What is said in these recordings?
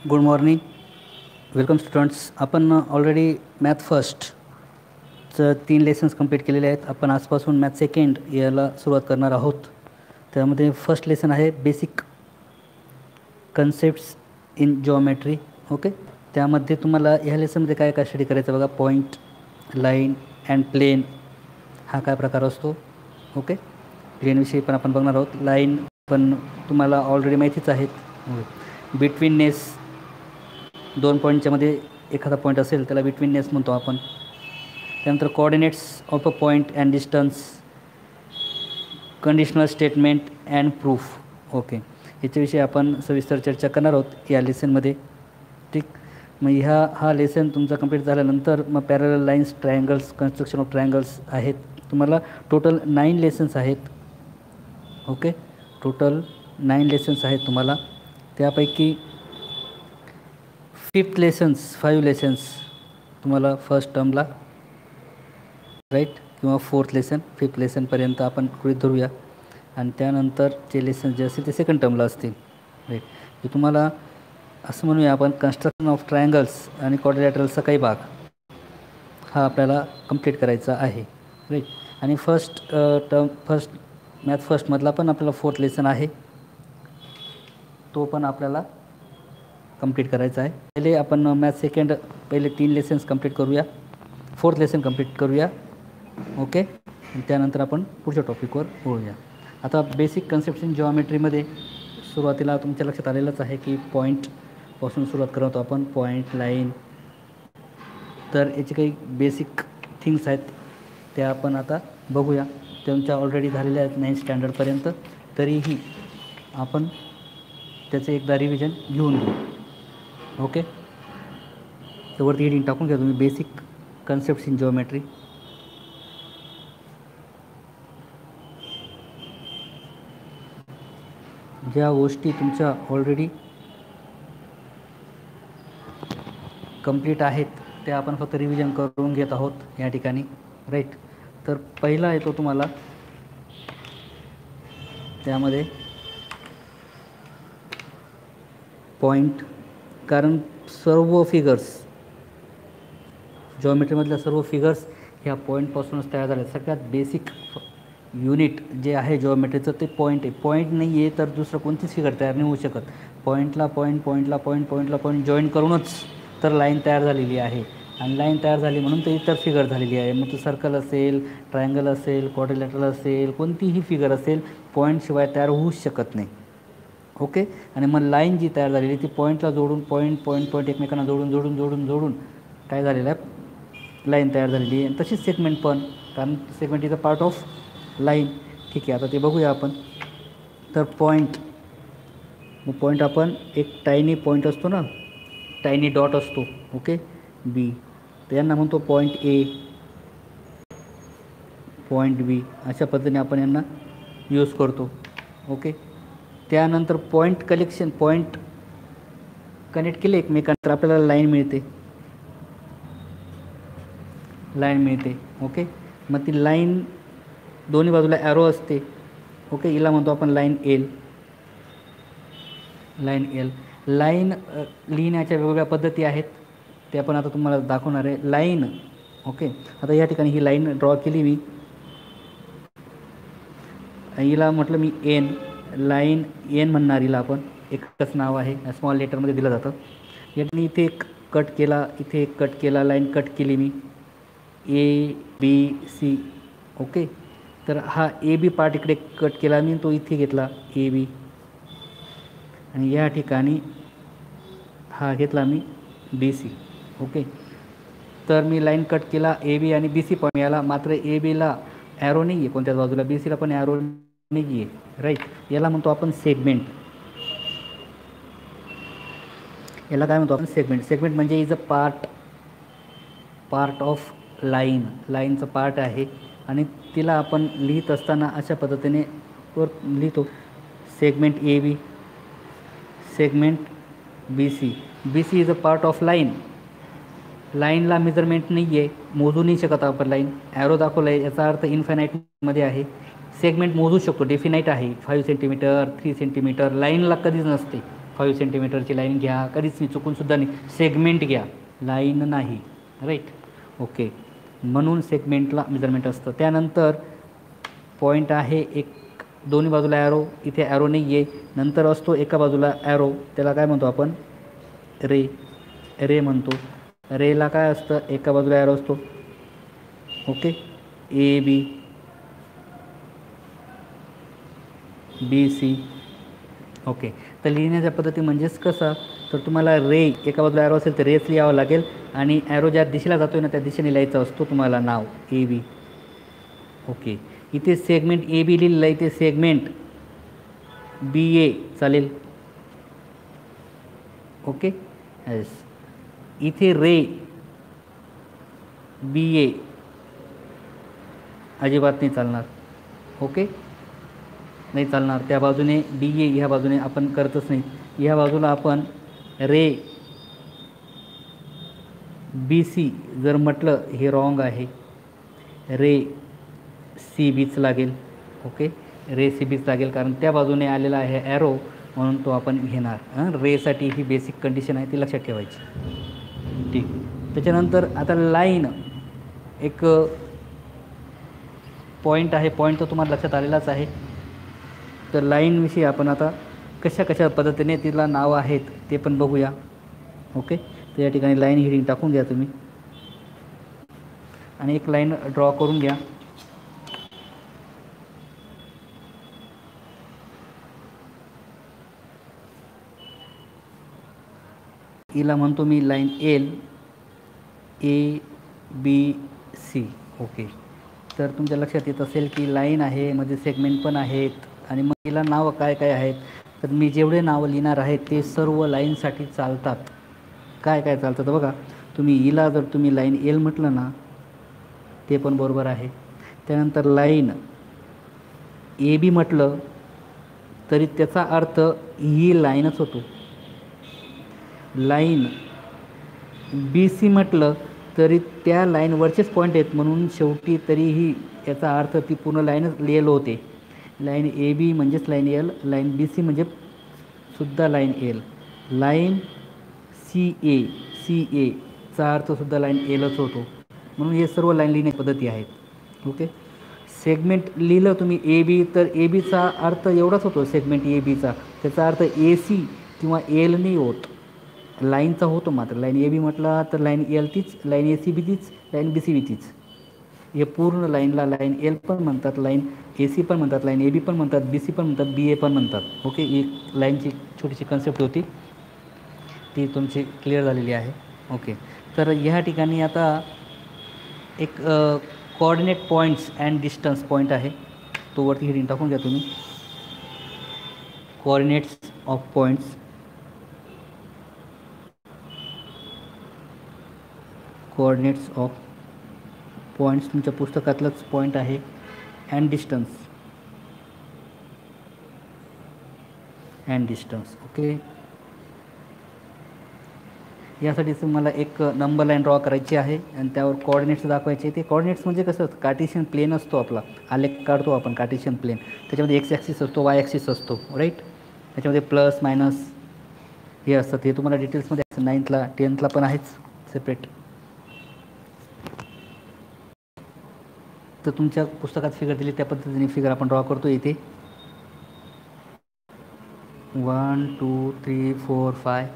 Good morning. Welcome students. आपण already math फर्स्टचं 3 lessons complete केलेले आहेत. आपण आजपासून मॅथ सेकंड याला सुरुवात करणार आहोत. त्यामध्ये फर्स्ट लेसन आहे basic concepts in geometry. Okay, त्यामध्ये तुम्हाला ह्या लेसनमध्ये काय काय स्टडी करायचं बघा. पॉईंट, लाईन अँड प्लेन हा काय प्रकार असतो. ओके, प्लेनविषयी पण आपण बघणार आहोत. लाईन पण तुम्हाला ऑलरेडी माहितीच आहेत. बिटवीननेस, 2 पॉईंटच्या मध्ये एखादा पॉईंट असेल त्याला बिटवीननेस म्हणतो आपण. त्यानंतर coordinates of a point and distance, conditional statement and proof. Okay, याच्याविषयी आपण सविस्तर चर्चा करणार आहोत या लेसनमध्ये. ठीक, मग हा लेसन तुमचा कंप्लीट झाल्यानंतर मग parallel lines, triangles, construction of triangles आहेत. तुम्हाला टोटल 9 लेसन्स आहेत. ओके, टोटल 9 लेसन्स आहेत तुम्हाला. त्यापैकी 5 लेसन्स तुम्हाला फर्स्ट टर्मला, राईट, किंवा 4th लेसन 5th लेसनपर्यंत आपण गृहीत धरूया. आणि त्यानंतरचे लेसन जे असतील ते सेकंड टर्मला असतील. राईट, हे तुम्हाला असं म्हणूया आपण कन्स्ट्रक्शन ऑफ ट्रायंगल्स आणि क्वाड्रिलॅटरलचा काही भाग हा आपल्याला कंप्लीट करायचा आहे. राईट, आणि फर्स्ट मॅथ फर्स्टमधला पण आपल्याला 4th लेसन आहे, तो पण आपल्याला कंप्लीट करायचा आहे. पहिले आपण मॅथ सेकंड पहिले 3 लेसन्स कंप्लीट करूया, 4th लेसन कंप्लीट करूया. ओके, त्यानंतर आपण पुढच्या टॉपिकवर बोलूया. आता बेसिक कन्सेप्ट इन जिओमेट्रीमध्ये सुरुवातीला तुमच्या लक्षात आलेलंच आहे की पॉईंटपासून सुरुवात करतो आपण. पॉईंट, लाईन, तर याचे काही बेसिक थिंग्स आहेत त्या आपण आता बघूया. त्यांच्या ऑलरेडी झालेल्या आहेत 9th स्टँडर्डपर्यंत, तरीही आपण त्याचं एकदा रिव्हिजन घेऊन घेऊ. ओके, तर वरती हेडिंग टाकून घ्या तुम्ही, बेसिक कन्सेप्ट्स इन जिओमेट्री. ज्या गोष्टी तुमच्या ऑलरेडी कंप्लीट आहेत त्या आपण फक्त रिव्हिजन करून घेत आहोत या ठिकाणी. राईट, तर पहिला येतो तुम्हाला त्यामध्ये पॉईंट. कारण सर्व फिगर्स, जिओमेट्रीमधल्या सर्व फिगर्स ह्या पॉईंटपासूनच तयार झाल्या. सगळ्यात बेसिक युनिट जे आहे जिओमेट्रीचं ते पॉईंट आहे. पॉईंट नाही आहे तर दुसरं कोणतीच फिगर तयार नाही होऊ शकत. पॉईंटला पॉईंट जॉईन करूनच तर लाईन तयार झालेली आहे. आणि लाईन तयार झाली म्हणून तर इतर फिगर झालेली आहे. मग तो सर्कल असेल, ट्रायंगल असेल, क्वाड्रिलॅटरल असेल, कोणतीही फिगर असेल, पॉईंटशिवाय तयार होऊच शकत नाही. ओके, आणि मग लाईन जी तयार झालेली ती पॉईंटला जोडून, पॉईंट एकमेकांना जोडून काय झालेलं आहे, लाईन तयार झालेली आहे. तशीच सेगमेंट पण, कारण segment is a part of line. ठीक आहे, आता ते बघूया आपण. तर पॉईंट आपण एक टायनी पॉईंट असतो ना, टायनी डॉट असतो. ओके, बी, तर यांना म्हणतो पॉईंट ए, पॉईंट बी, अशा पद्धतीने आपण यांना यूज करतो. ओके, त्यानंतर पॉईंट कनेक्ट केले एकमेकांतर आपल्याला लाईन मिळते. ओके, मग ती लाईन दोन्ही बाजूला ॲरो असते. ओके, हिला म्हणतो आपण लाईन एल. लाईन लिहिण्याच्या वेगवेगळ्या पद्धती आहेत, ते आपण आता तुम्हाला दाखवणार आहे. लाईन, ओके, आता या ठिकाणी ही लाईन ड्रॉ केली मी, हिला म्हटलं मी एन, लाईन एन म्हणणार. हिला आपण एकच नाव आहे, स्मॉल लेटरमध्ये दिलं जातं. याने इथे एक कट केला, लाईन कट केली मी, ए बी सी. ओके, तर हा ए बी पार्ट इकडे कट केला मी, तो इथे घेतला ए बी, आणि या ठिकाणी हा घेतला मी बी सी. ओके, तर मी लाईन कट केला ए बी आणि बी सी पण मिळाला. मात्र ए बीला ॲरो नाही आहे कोणत्याच बाजूला, बी सीला पण ॲरो नाही आहे. राईट, याला म्हणतो आपण सेगमेंट. याला काय म्हणतो आपण, सेगमेंट म्हणजे इज अ पार्ट ऑफ लाईनचं पार्ट आहे. आणि तिला आपण लिहित असताना अशा पद्धतीने लिहितो, segment A B, segment B C. Is a part of लाईनला मेजरमेंट नाही आहे, मोजू नाही शकत आपण. लाईन ॲरो दाखवला आहे, याचा अर्थ इन्फायनाईटमध्ये आहे. सेगमेंट मोजू शकतो, डेफिनाईट आहे, 5 सेंटीमीटर, 3 सेंटीमीटर. लाईनला कधीच नसते. 5 सेंटीमीटरची लाईन घ्या, कधीच नाही, चुकूनसुद्धा नाही. सेगमेंट घ्या, लाईन नाही. Right, okay. म्हणून सेगमेंटला मेजरमेंट असतं. त्यानंतर पॉईंट आहे एक, दोन्ही बाजूला ॲरो, इथे ॲरो नाही आहे. नंतर असतो एका बाजूला ॲरो, त्याला काय म्हणतो आपण? रे. रे म्हणतो. रेला काय असतं? एका बाजूला ॲरो असतो. Okay, A B, B C. Okay, तर लिहिण्याच्या पद्धती म्हणजेच कसं, तर तुम्हाला रे एका बाजूला ॲरो असेल तर रेच लिहावं लागेल, आणि ॲरो ज्या दिशेला जातो आहे ना त्या दिशेने लिहायचा असतो तुम्हाला नाव ए बी. ओके, इथे सेगमेंट ए बी लिहिलेलं आहे, इथे सेगमेंट बी ए चालेल. Okay, yes. इथे रे बी ए अजिबात नाही चालणार. ओके, नाही चालणार. त्या बाजूने बी ए, ह्या बाजूने आपण करतच नाही. ह्या बाजूला आपण रे बी सी जर म्हटलं, हे रॉंग आहे. रे सी बीच लागेल. ओके, रे सी बीच लागेल, कारण त्या बाजूने आलेला आहे ॲरो, म्हणून तो आपण घेणार. रेसाठी ही बेसिक कंडिशन आहे, ती लक्षात ठेवायची. ठीक. त्याच्यानंतर आता लाईन, एक पॉईंट आहे. पॉईंट तर तुम्हाला लक्षात आलेलाच आहे. तर लाईनविषयी आपण आता कशा कशा पद्धतीने तिला नावं आहेत ते पण बघूया. ओके, तर या ठिकाणी लाईन हिडिंग टाकून घ्या तुम्ही, आणि एक लाईन ड्रॉ करून घ्या. हिला म्हणतो मी line L, A B C. Okay, तर तुमच्या लक्षात येत असेल की लाईन आहे, मध्ये सेगमेंट पण आहेत, आणि मग हिला नावं काय काय आहेत. तर मी जेवढे नावं लिहिणार आहेत ते सर्व लाईनसाठी चालतात. काय काय चालतं तर बघा, तुम्ही हिला जर तुम्ही लाईन एल म्हटलं ना ते पण बरोबर आहे. त्यानंतर लाईन ए बी म्हटलं तरी त्याचा अर्थ ही लाईनच होतो. लाईन बी सी म्हटलं तरी त्या लाईनवरचेच पॉईंट आहेत, म्हणून शेवटी तरीही याचा अर्थ ती पूर्ण लाईनच लिहिलं होते. लाईन ए बी म्हणजेच line L, line B C म्हणजे सुद्धा लाईन एल, लाईन सी एचा अर्थसुद्धा लाईन एलच होतो. म्हणून हे सर्व लाईन लिहिण्याच्या पद्धती आहेत. ओके, सेगमेंट लिहिलं तुम्ही ए बी, तर ए बीचा अर्थ एवढाच होतो सेगमेंट ए बीचा, त्याचा अर्थ ए सी किंवा एल नाही होत, लाईनचा होतो. मात्र लाईन ए बी म्हटला तर लाईन एल तीच, लाईन ए सी बी तीच, लाईन बी सी बी तीच. हे पूर्ण लाईनला लाईन एल पण म्हणतात, लाईन ए सी पण म्हणतात, लाईन ए बी पण म्हणतात, बी सी पण म्हणतात, बी ए पण म्हणतात. ओके, एक लाईनची छोटीशी कन्सेप्ट होती ती तुमची क्लिअर झालेली आहे. ओके, तर ह्या ठिकाणी आता एक coordinate points and distance point आहे, तो वरती हिडिंग टाकून घ्या तुम्ही. Coordinates of points, coordinates of points तुमच्या पुस्तकातलंच पॉईंट आहे. And distance, and distance. Okay, यासाठी तुम्हाला एक नंबर लाईन ड्रॉ करायची आहे आणि त्यावर कोऑर्डिनेट्स दाखवायचे. ते कोऑर्डिनेट्स म्हणजे कसं, कार्टेशियन प्लेन असतो आपला, आलेख काढतो आपण कार्टेशियन प्लेन, त्याच्यामध्ये एक्स ॲक्सिस असतो, वाय ॲक्सिस असतो. राईट, त्याच्यामध्ये प्लस मायनस हे असतात. हे तुम्हाला डिटेल्समध्ये 9th 10th पण आहेच सेपरेट. तर तुमच्या पुस्तकात फिगर दिली त्या पद्धतीने फिगर आपण ड्रॉ करतो. इथे 1 2 3 4 5,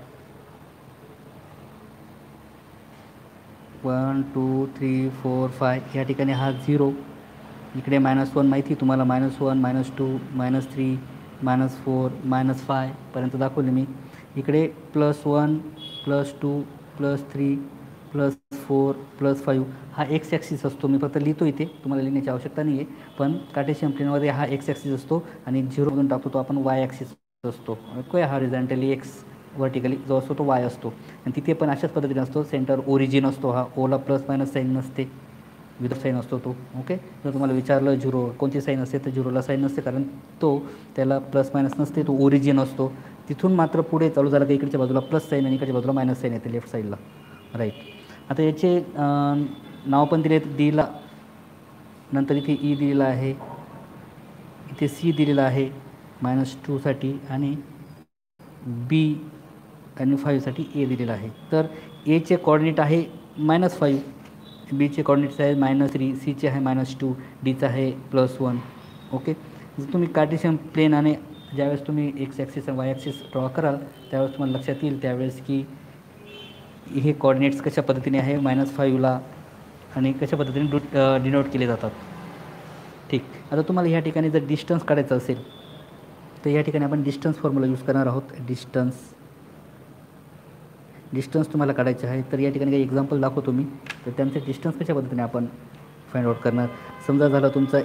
1 2 3 4 5. या ठिकाणी हा 0, इकडे -1 माहिती तुम्हाला, -1 -2 -3 -4 -5 पर्यंत दाखवले मी. इकडे +1 +2 +3 +4 +5 हा एक्स ॲक्सिस असतो. मी फक्त लिहितो इथे, तुम्हाला लिहिण्याची आवश्यकता नाही आहे, पण कार्टेशियन प्लेनमध्ये हा एक्स ॲक्सिस असतो आणि 0मधून टाकतो तो आपण वाय ॲक्सिस असतो. ओके, हॉरिझॉन्टली एक्स, वर्टिकली जो असतो तो वाय असतो. आणि तिथे पण अशाच पद्धतीने असतो. सेंटर ओरिजिन असतो, हा ओला प्लस मायनस साईन नसते, विथ साईन असतो तो. ओके, जर तुम्हाला विचारलं 0 कोणती साईन असते तर 0ला साईन नसते, कारण तो त्याला प्लस मायनस नसते, तो ओरिजिन असतो. तिथून मात्र पुढे चालू झालं की इकडच्या बाजूला प्लस साईन आणि इकडच्या बाजूला मायनस साईन येते लेफ्ट साईडला. राईट, आता याचे नाव पण दिले डीला, नंतर इथे ई दिलेला आहे, इथे सी दिलेला आहे -2 साठी, आणि बी आणि 5साठी ए दिलेला आहे. तर एचे कॉर्डिनेट आहे -5, बीचे कॉर्डिनेट्स आहे -3, सीचे आहे -2, डीचा आहे +1. ओके. जर तुम्ही कार्टेशियन प्लेन आणि ज्यावेळेस तुम्ही एक्स ॲक्सिस आणि वाय ॲक्सिस ड्रॉ कराल त्यावेळेस तुम्हाला लक्षात येईल त्यावेळेस की हे कॉर्डिनेट्स कशा पद्धतीने आहे -5ला आणि कशा पद्धतीने डिनोट केले जातात. ठीक. आता तुम्हाला ह्या ठिकाणी जर डिस्टन्स काढायचं असेल तर या ठिकाणी आपण डिस्टन्स फॉर्म्युला यूज करणार आहोत. डिस्टन्स तुम्हाला काढायचे आहे. तर या ठिकाणी काही एक्झाम्पल दाखवतो मी. तर त्यांचे डिस्टन्स कशा पद्धतीने आपण फाइंड आउट करणार. समजा झाला तुमचा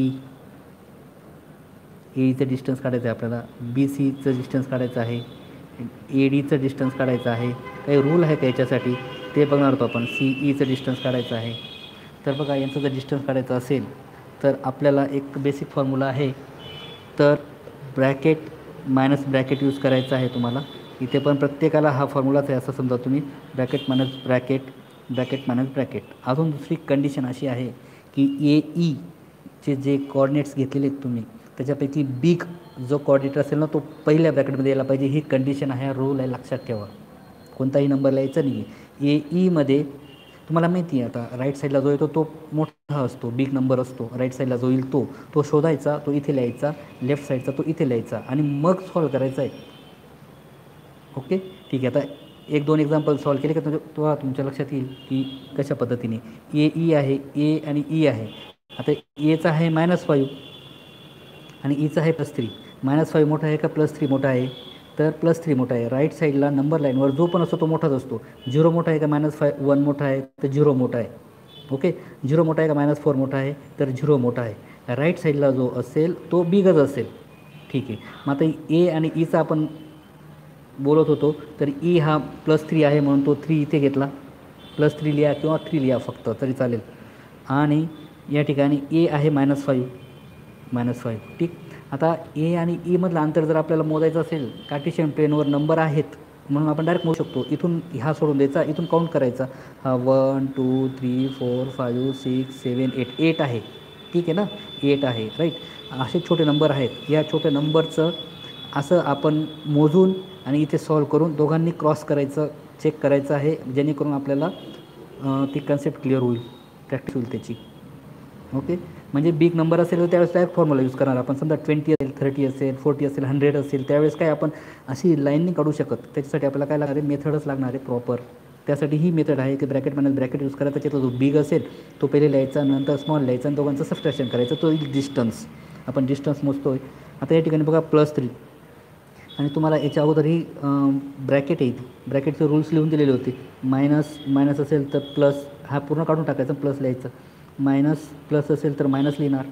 एईचं डिस्टन्स काढायचं आहे आपल्याला, BCचं डिस्टन्स काढायचं आहे, ADचं डिस्टन्स काढायचं आहे. काही रूल आहे का याच्यासाठी ते बघणार होतो आपण. CEचं डिस्टन्स काढायचं आहे. तर बघा यांचं जर डिस्टन्स काढायचं असेल तर आपल्याला एक बेसिक फॉर्म्युला आहे. तर ब्रॅकेट मायनस ब्रॅकेट यूज करायचं आहे तुम्हाला. इथे पण प्रत्येकाला हा फॉर्म्युलाच आहे असं समजा तुम्ही. Bracket minus bracket, bracket minus bracket. अजून दुसरी कंडिशन अशी आहे की AEचे जे कॉर्डिनेट्स घेतलेले आहेत तुम्ही त्याच्यापैकी बिग जो कॉर्डिनेट असेल ना तो पहिल्या ब्रॅकेटमध्ये यायला पाहिजे. ही कंडिशन आहे, रूल आहे, लक्षात ठेवा. कोणताही नंबर लिहायचा नाही. AEमध्ये तुम्हाला माहिती आहे आता राईट साईडला जो येतो तो मोठा असतो, बिग नंबर असतो. राईट साईडला जो येईल तो शोधायचा, तो इथे लिहायचा. लेफ्ट साईडचा तो इथे लिहायचा आणि मग सॉल्व करायचा आहे. ओके. ठीक आहे. आता 1-2 एक्झाम्पल सॉल्व केले का तेव्हा तुमच्या लक्षात येईल की कशा पद्धतीने. AE आहे, ए आणि ई आहे. आता एचा आहे -5 आणि ईचा आहे +3. -5 मोठा आहे का +3 मोठा आहे. तर +3 मोठा आहे. राईट साईडला नंबर लाईनवर जो पण असतो तो मोठाच असतो. 0 मोठा आहे का -1 मोठा आहे तर 0 मोठा आहे. ओके. 0 मोठा आहे का -4 मोठा आहे तर 0 मोठा आहे. राईट साईडला जो असेल तो बिगच असेल. ठीक आहे. मग आता ए आणि ईचा आपण बोलत होतो तर ई हा +3 आहे म्हणून तो 3 इथे घेतला. +3 लिहा किंवा 3 लिहा फक्त तरी चालेल. आणि या ठिकाणी ए आहे -5. ठीक. आता ए आणि ईमधलं अंतर जर आपल्याला मोजायचं असेल कार्टेशियन प्लेनवर नंबर आहेत म्हणून आपण डायरेक्ट मोजू शकतो. इथून ह्या सोडून द्यायचा, इथून काउंट करायचा. हा 1 2 3 4 5 6 7 8 आहे. ठीक आहे ना. 8 आहे. राईट. असे छोटे नंबर आहेत. या छोट्या नंबरचं असं आपण मोजून आणि इथे सॉल्व करून दोघांनी क्रॉस करायचं, चेक करायचं आहे जेणेकरून आपल्याला ती कन्सेप्ट क्लिअर होईल, प्रॅक्टिस होईल त्याची. ओके. म्हणजे बिग नंबर असेल तर त्यावेळेस डायरेक्ट फॉर्म्युला यूज करणार आपण. समजा 20 असेल, 30 असेल, 40 असेल, 100 असेल त्यावेळेस काय आपण अशी लाईन नाही काढू शकत. त्याच्यासाठी आपल्याला काय लागणार आहे, मेथडच लागणार आहे प्रॉपर. त्यासाठी ही मेथड आहे की ब्रॅकेट मायनस ब्रॅकेट यूज करायचा. त्याच्यातला जो बिग असेल तो पहिले लिहायचा, नंतर स्मॉल लिहायचा आणि दोघांचं सबट्रॅक्शन करायचं. तो डिस्टन्स आपण डिस्टन्स मोजतो आहे. आता या ठिकाणी बघा +3 आणि तुम्हाला याच्या अगोदरही ब्रॅकेट आहे. ब्रॅकेटचे रूल्स लिहून दिलेले होते. मायनस असेल तर प्लस हा पूर्ण काढून टाकायचा, प्लस लिहायचं. प्लस असेल तर मायनस लिहिणार.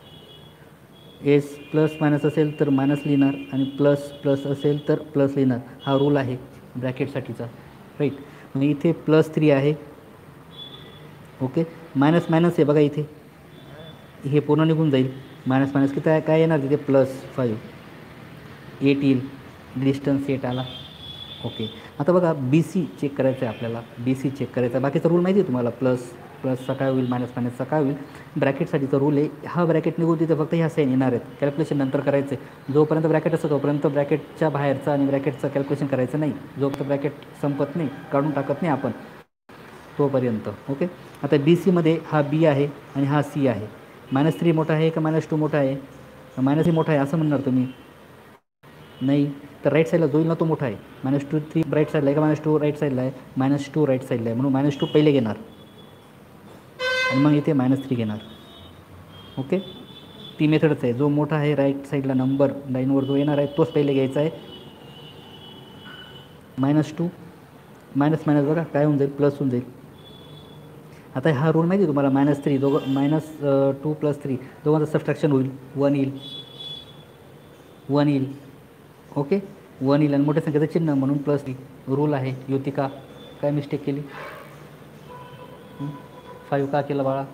+- असेल तर मायनस लिहिणार आणि प्लस असेल तर प्लस लिहिणार. हा रूल आहे ब्रॅकेटसाठीचा. राईट. म्हणजे इथे +3 आहे. ओके. मायनस आहे बघा इथे. हे पूर्ण निघून जाईल. मायनस किती काय येणार तिथे +5. 8 येईल. डिस्टन्स 8 आला. ओके. आता बघा BC चेक करायचं आहे आपल्याला. BC चेक करायचा. बाकीचा रूल माहिती आहे तुम्हाला. प्लसचा काय होईल, मायनसचा काय होईल. ब्रॅकेटसाठीचा रूल आहे. हा ब्रॅकेट निघून तिथे फक्त ह्या साईन येणार आहेत. कॅल्क्युलेशन नंतर करायचं आहे. जोपर्यंत ब्रॅकेट असतं तोपर्यंत ब्रॅकेटच्या बाहेरचा आणि ब्रॅकेटचं कॅल्क्युलेशन करायचं नाही. जोपर्यंत ब्रॅकेट संपत नाही, काढून टाकत नाही आपण तोपर्यंत. ओके. आता BCमध्ये हा B आहे आणि हा C आहे. -3 मोठा आहे का -2 मोठा आहे. -3 मोठा आहे असं म्हणणार तुम्ही. नाही. तर राईट साईडला जो येईल ना तो मोठा आहे. -2 3 राईट साईडला आहे का -2 राईट साईडला आहे. -2 राईट साईडला आहे म्हणून -2 पहिले घेणार आणि मग इथे -3 घेणार. ओके. ती मेथडच आहे. जो मोठा आहे राईट साईडला नंबर लाईनवर जो येणार आहे तोच पहिले घ्यायचा आहे. -2 मायनस बघा काय होऊन जाईल, प्लस होऊन जाईल. आता हा रूल माहिती आहे तुम्हाला. -3 -2 + 3 दोघांचं सबट्रॅक्शन होईल. 1 येईल. ओके. 1 येईल आणि मोठ्या संख्येचं चिन्ह म्हणून +3 रूल आहे. युतिका काय मिस्टेक केली. 5 का केलं बाळा.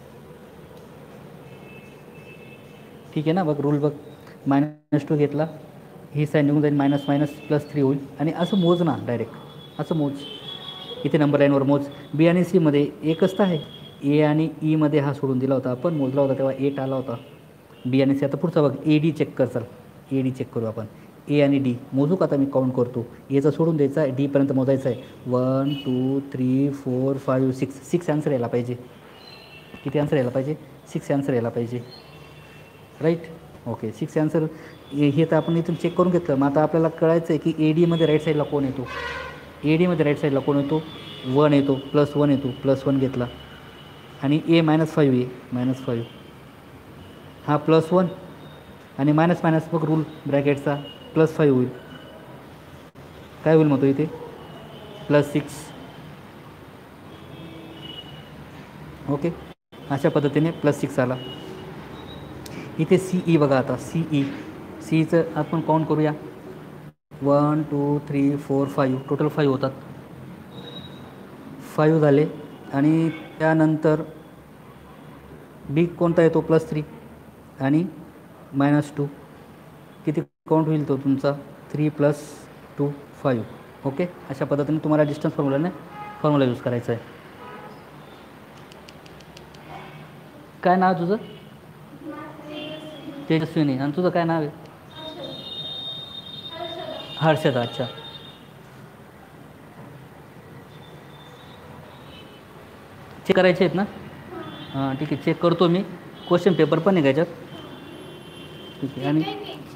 ठीक आहे ना. बघ रूल बघ. -2 घेतला, ही साईन निघून जाईल. -+3 होईल आणि असं मोज ना डायरेक्ट. असं मोज. इथे नंबर लाईनवर मोज. B आणि C मध्ये एकच तर आहे. ए आणि ईमध्ये हा सोडून दिला होता आपण, मोजला होता तेव्हा 8 आला होता. B आणि C. आता पुढचा बघ AD चेक कर. चल AD चेक करू आपण. ए आणि डी मोजू का? आता मी काउंट करतो. एचा सोडून द्यायचा आहे, डीपर्यंत मोजायचं आहे. 1 2 3 4 5 6. 6 आन्सर यायला पाहिजे. किती आन्सर यायला पाहिजे? 6 आन्सर यायला पाहिजे. राईट. ओके, 6 आन्सर हे तर आपण इथून चेक करून घेतलं. मग आता आपल्याला कळायचं आहे की ए डीमध्ये राईट साईडला कोण येतो. ए डीमध्ये राईट साईडला कोण येतो? 1 येतो, +1 येतो. +1 घेतला आणि ए -5 आहे. -5 हा +1 आणि मायनस मायनस मग रूल ब्रॅकेटचा +5 होईल. काय होईल मग तो इथे? +6. ओके, अशा पद्धतीने +6 आला. इथे CE बघा. आता CEचं आपण काउंट करूया. 1 2 3 4 5 टोटल 5 होतात. 5 झाले आणि त्यानंतर बी कोणता येतो? +3 आणि -2. किती काउंट होईल तो तुमचा? 3 + 2 5. ओके, अशा पद्धतीने तुम्हाला डिस्टन्स फॉर्म्युला यूज करायचा आहे. काय नाव तुझं? तेजस्विनी. आणि तुझं काय नाव आहे? हर्षदा. अच्छा, चेक करायचे आहेत ना? हां ठीक आहे, चेक करतो मी. क्वेश्चन पेपर पण आहे त्याच्यात. ठीक आहे. आणि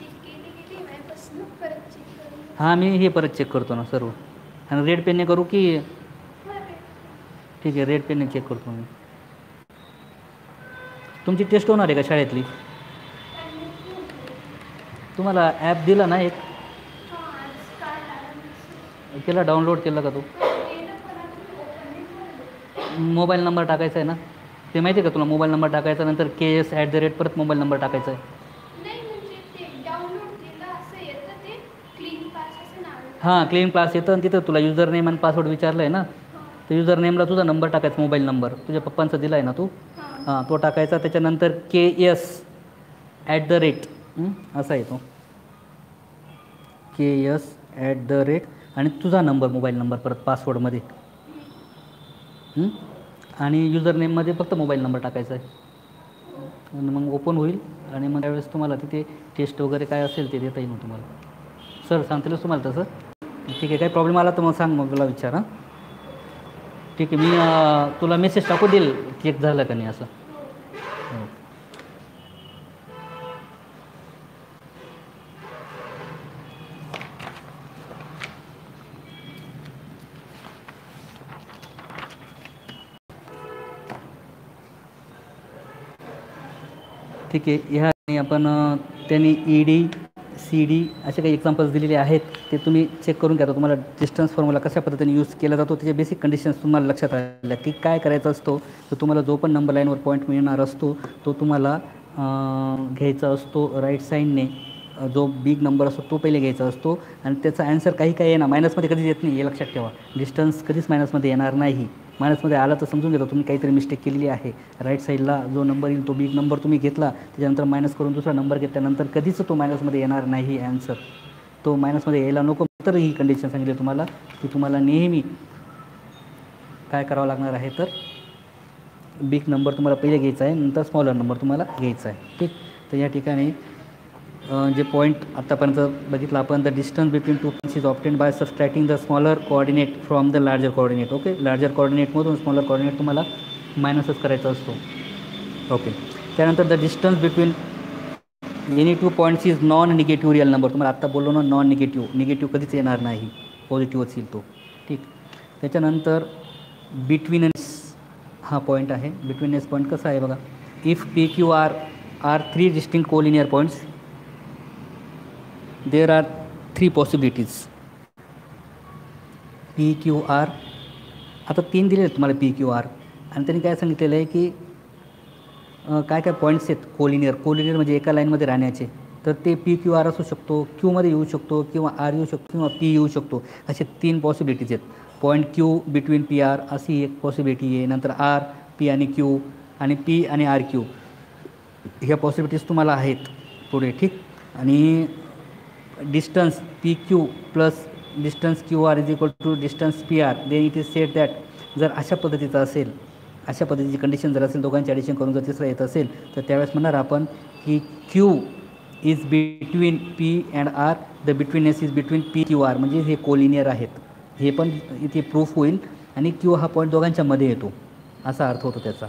हां मी हे परत चेक करतो ना सर्व. आणि रेड पेनने करू की? ठीक आहे, रेड पेनने चेक करतो मी. तुमची टेस्ट होणार आहे का शाळेतली? तुम्हाला ॲप दिला ना एक, केला डाउनलोड केला का तो? मोबाईल नंबर टाकायचा आहे ना, ते माहिती आहे का तुला? मोबाईल नंबर टाकायचा, नंतर KS@ परत मोबाईल नंबर टाकायचा आहे. हां, क्लीन क्लास येतं आणि तिथं तुला युजर नेम आणि पासवर्ड विचारलं आहे ना, तर युजर नेमला तुझा नंबर टाकायचा, मोबाईल नंबर तुझ्या पप्पांचा दिला आहे ना तू, हां तो टाकायचा. त्याच्यानंतर KS@ असा येतो, KS@ आणि तुझा नंबर, मोबाईल नंबर परत पासवर्डमध्ये, आणि युजर नेममध्ये फक्त मोबाईल नंबर टाकायचा आहे. आणि मग ओपन होईल आणि मग त्यावेळेस तुम्हाला तिथे टेस्ट वगैरे काय असेल ते देता येईल मग तुम्हाला. सर सांगतीलच तुम्हाला तसं. ठीक आहे, काही प्रॉब्लेम आला तर मग सांग, मग तुला विचार. हां ठीक आहे, मी तुला मेसेज टाकू देईल चेक झालं का नाही असं. हो ठीक आहे. ह्या आपण त्यांनी ED CD असे काही एक्झाम्पल्स दिलेले आहेत, ते तुम्ही चेक करून घ्या. तुम्हाला डिस्टन्स फॉर्म्युला कशा पद्धतीने यूज केला जातो, त्याचे बेसिक कंडिशन्स तुम्हाला लक्षात आल्या की काय करायचं असतो. तर तुम्हाला जो पण नंबर लाईनवर पॉईंट मिळणार असतो तो तुम्हाला घ्यायचा असतो राईट साईडने. जो बिग नंबर असतो तो पहिले घ्यायचा असतो आणि त्याचा ॲन्सर काही येणार मायनसमध्ये कधीच येत नाही, हे लक्षात ठेवा. डिस्टन्स कधीच मायनसमध्ये येणार नाही. मायनसमध्ये आला तर समजून घेतो तुम्ही काहीतरी मिस्टेक केलेली आहे. राईट साईडला जो नंबर येईल तो बिग नंबर तुम्ही घेतला, त्याच्यानंतर मायनस करून दुसरा नंबर घेतल्यानंतर कधीच तो मायनसमध्ये येणार नाही ॲन्सर. तो मायनसमध्ये यायला नको. तर ही कंडिशन सांगितली तुम्हाला की तुम्हाला नेहमी काय करावं लागणार आहे, तर बिग नंबर तुम्हाला पहिले घ्यायचा आहे, नंतर स्मॉलर नंबर तुम्हाला घ्यायचा आहे. ठीक. तर या ठिकाणी जे पॉईंट आत्तापर्यंत बघितलं आपण, the distance between two points is obtained by subtracting the smaller coordinate from the larger coordinate. Okay, larger कोऑर्डिनेटमधून स्मॉलर कोऑर्डिनेट तुम्हाला मायनसच करायचा असतो. ओके, त्यानंतर the distance between any two points is non negative real number. तुम्हाला आत्ता बोललो ना, नॉन निगेटिव्ह कधीच येणार नाही, पॉझिटिव्हच येईल तो. ठीक. त्याच्यानंतर बिटवीननेस हा पॉईंट आहे. बिटवीननेस पॉईंट कसा आहे बघा. If PQR are 3 distinct collinear points, there are 3 possibilities. PQR आता 3 दिले आहेत तुम्हाला PQR, आणि त्यांनी काय सांगितलेलं आहे की काय काय पॉईंट्स आहेत कोलिनियर म्हणजे एका लाईनमध्ये राहण्याचे. तर ते PQR असू शकतो, क्यूमध्ये येऊ शकतो, किंवा R येऊ शकतो, किंवा P येऊ शकतो. असे 3 पॉसिबिलिटीज आहेत. पॉईंट Q बिटवीन PR अशी एक पॉसिबिलिटी आहे. नंतर R, P आणि Q, आणि P आणि RQ, ह्या पॉसिबिलिटीज तुम्हाला आहेत पुढे. ठीक. आणि distance PQ plus distance QR is equal to distance PR, then it is set that, जर अशा पद्धतीचं असेल, अशा पद्धतीची कंडिशन जर असेल, दोघांची ॲडिशन करून जर तिसरं येत असेल, तर त्यावेळेस म्हणणार आपण की Q is between P and R, the betweenness is between P Q R, म्हणजे हे कोलिनियर आहेत. हे पण इथे प्रूफ होईल आणि क्यू हा पॉईंट दोघांच्या मध्ये येतो असा अर्थ होतो त्याचा.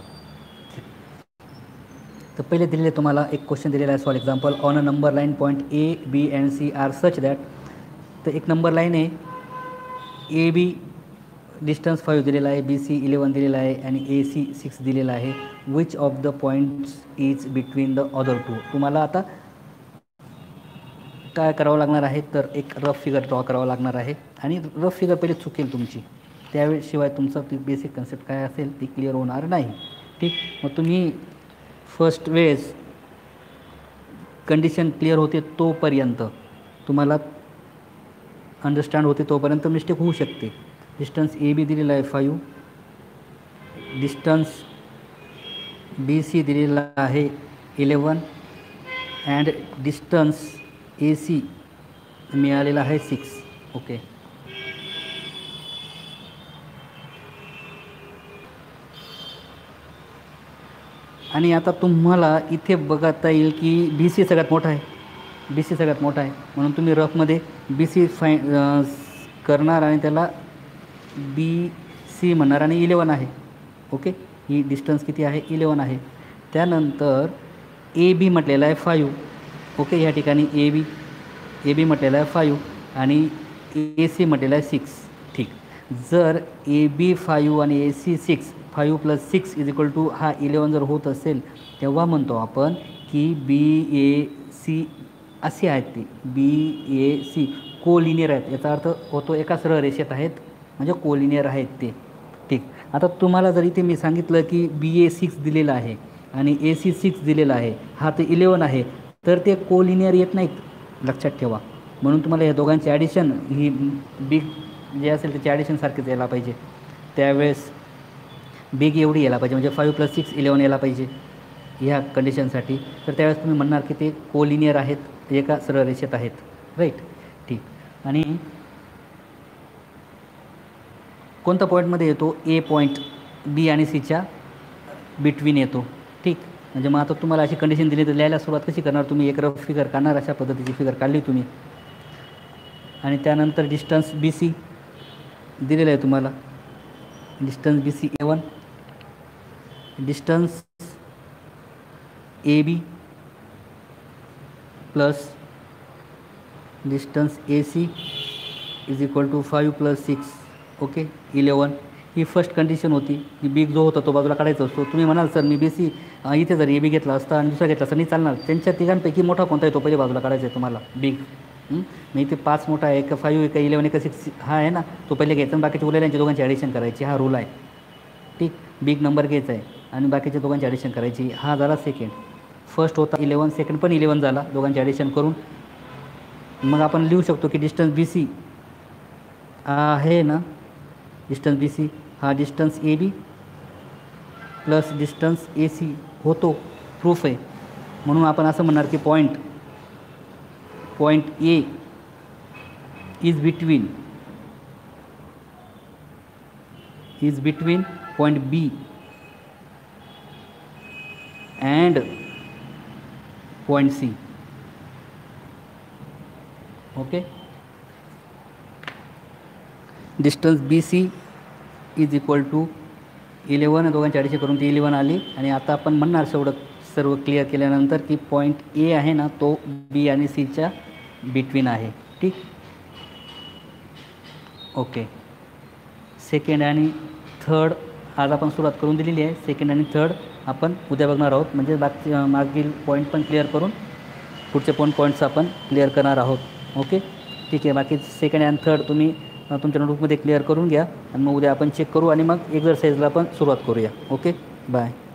तर पहिले दिलेले तुम्हाला एक क्वेश्चन दिलेला आहे. For example, on a number line point A B and C are such that, तर एक नंबर लाईन आहे, ए बी डिस्टन्स 5 दिलेला आहे, बी सी 11 दिलेला आहे आणि ए सी 6 दिलेला आहे. Which of the points is between the other two. तुम्हाला आता काय करावं लागणार आहे, तर एक रफ फिगर ड्रॉ करावं लागणार आहे आणि रफ फिगर पहिले चुकेल तुमची, त्याशिवाय तुमचं ती बेसिक कन्सेप्ट काय असेल ती क्लिअर होणार नाही. ठीक, मग तुम्ही फर्स्ट वेळेस कंडिशन क्लिअर होते तोपर्यंत, तुम्हाला अंडरस्टँड होते तोपर्यंत मिस्टेक होऊ शकते. डिस्टन्स ए बी दिलेला आहे 5, डिस्टन्स बी सी दिलेला आहे 11 अँड डिस्टन्स ए सी मिळालेला आहे 6. ओके, आणि आता तुम्हाला इथे बघता येईल की बी सी सगळ्यात मोठा आहे, बी सी सगळ्यात मोठा आहे, म्हणून तुम्ही रफमध्ये बी सी करणार आणि त्याला बी सी म्हणणार आणि 11 आहे. ओके, ही डिस्टन्स किती आहे, 11 आहे. त्यानंतर ए बी म्हटलेला आहे 5. ओके, ह्या ठिकाणी ए बी म्हटलेला आहे 5 आणि ए सी म्हटलेला आहे 6. ठीक, जर ए बी 5 आणि ए सी 6, 5 + 6 = हा 11 जर होत असेल, तेव्हा म्हणतो आपण की बी ए सी असे आहेत, ते बी ए सी कोलिनियर आहेत. याचा अर्थ होतो एका सरळ रेषेत आहेत, म्हणजे कोलिनियर आहेत ते. ठीक, आता तुम्हाला जर इथे मी सांगितलं की बी ए 6 दिलेला आहे आणि ए सी 6 दिलेला आहे, हा तर 11 आहे, तर ते कोलिनियर येत नाहीत, लक्षात ठेवा. म्हणून तुम्हाला या दोघांची ॲडिशन, ही बिग जे असेल त्याची ॲडिशन सारखीच यायला पाहिजे. त्यावेळेस बिग एवढी यायला पाहिजे, म्हणजे 5 + 6 11 यायला पाहिजे ह्या कंडिशनसाठी. तर त्यावेळेस तुम्ही म्हणणार की ते कोलिनियर आहेत, एका सरळ रेषेत आहेत. राईट, ठीक. आणि कोणता पॉईंटमध्ये येतो, ए पॉईंट बी आणि सीच्या बिटवीन येतो. ठीक, म्हणजे मग आता तुम्हाला अशी कंडिशन दिली तर लिहायला सुरुवात कशी करणार तुम्ही, एक रफ फिगर काढणार, अशा पद्धतीची फिगर काढली तुम्ही. आणि त्यानंतर डिस्टन्स बी सी दिलेलं आहे तुम्हाला, distance B C 11, distance A B plus distance A C = 5 + 6. Okay, 11. ही फर्स्ट कंडिशन होती की बिग जो होता तो बाजूला काढायचा असतो. तुम्ही म्हणाल सर मी बी सी इथे जर ए बी घेतला असता आणि दुसरा घेतला असता नाही चालणार, त्यांच्या तिघांपैकी मोठा कोणता आहे तो पहिले बाजूला काढायचा आहे तुम्हाला, बिग. मी इथे 5 मोठा आहे, 5 आहे, 11 आहे, 6 हा आहे ना, तो पहिले घ्यायचा आणि बाकीचे उरलेल्यांच्या दोघांची ॲडिशन करायची, हा रूल आहे. ठीक, बिग नंबर घ्यायचा आहे आणि बाकीच्या दोघांची ॲडिशन करायची, हा झाला सेकंड. फर्स्ट होता 11, सेकंड पण 11 झाला, दोघांची ॲडिशन करून मग आपण लिहू शकतो की डिस्टन्स बी सी आहे ना, डिस्टन्स बी सी हा distance A B plus distance A C होतो, प्रूफ आहे. म्हणून आपण असं म्हणणार की point A is between point B and point C. Okay, distance B C = 11, दोघांची ॲडिशन करून ती 11 आली. आणि आता आपण म्हणणार सर्व क्लिअर केल्यानंतर की पॉईंट ए आहे ना, तो बी आणि सीच्या बिटवीन आहे. ठीक, ओके. सेकंड आणि थर्ड आज आपण सुरुवात करून दिलेली आहे. सेकंड आणि थर्ड आपण उद्या बघणार आहोत, म्हणजे मागील पॉईंट पण क्लिअर करून पुढचे पॉईंट्स आपण क्लिअर करणार आहोत. ओके, ठीक आहे. बाकी सेकंड अँड थर्ड तुम्ही तुमच्या नोटबुकमध्ये क्लिअर करून घ्या आणि मग उद्या आपण चेक करू आणि मग एक्झरसाईजला पण सुरुवात करूया. Okay, bye.